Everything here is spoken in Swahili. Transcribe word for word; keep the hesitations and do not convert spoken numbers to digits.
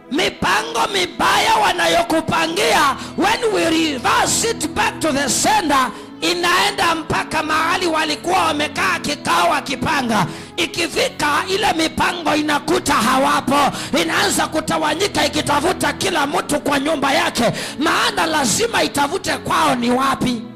mipango mibaya wanayokupangia, when we reverse it back to the sender, inaenda mpaka mahali walikuwa wamekaa kikao wakipanga. Ikifika ile mipango inakuta hawapo, inaanza kutawanyika ikitafuta kila mtu kwa nyumba yake, maana lazima itafute kwao ni wapi.